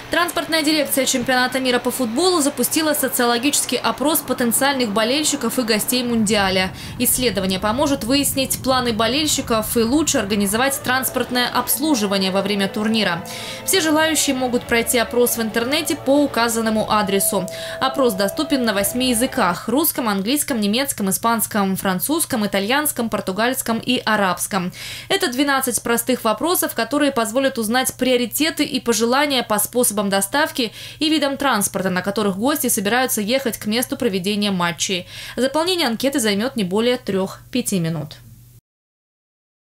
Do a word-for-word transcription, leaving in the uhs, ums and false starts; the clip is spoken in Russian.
Транспортная дирекция чемпионата мира по футболу запустила социологический опрос потенциальных болельщиков и гостей Мундиаля. Исследование поможет выяснить планы болельщиков и лучше организовать транспортное обслуживание во время турнира. Все желающие могут пройти опрос в интернете по указанному адресу. Опрос доступен на восьми языках – русском, английском, немецком, испанском, французском, итальянском, португальском и арабском. Это двенадцать простых вопросов, которые позволят узнать приоритеты и пожелания по способам доставки и видам транспорта, на которых гости собираются ехать к месту проведения матчей. Заполнение анкеты займет не более трех-пяти минут.